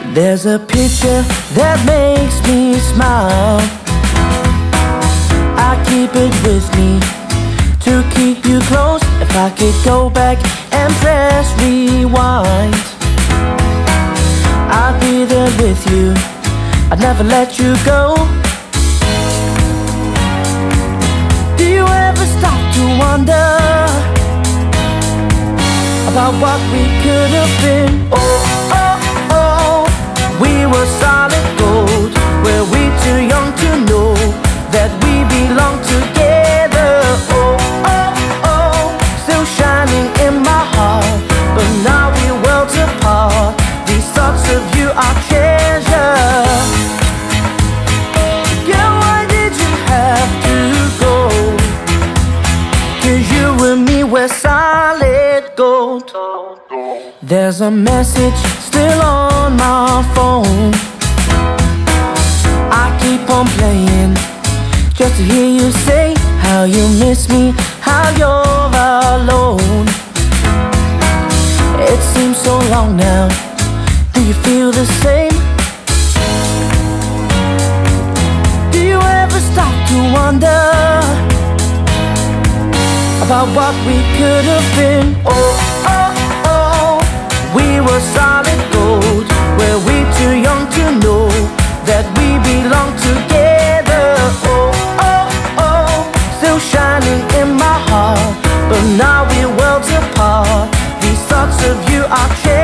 There's a picture that makes me smile. I keep it with me to keep you close. If I could go back and press rewind, I'd be there with you. I'd never let you go. Do you ever stop to wonder about what we could have been? Oh, oh, oh, we were solid gold. Were we too young to know that we belong together? Oh, oh, oh, still shining in my heart, but now we're worlds apart. These thoughts of you are treasure. Girl, why did you have to go? 'Cause you and me were solid gold. There's a message still on my phone. I keep on playing just to hear you say how you miss me, how you're alone. It seems so long now. Do you feel the same? Do you ever stop to wonder about what we could have been? Oh, oh, oh, we were solid gold. Were we too young to know that we belong together? Oh, oh, oh, still shining in my heart, but now we're worlds apart. These thoughts of you are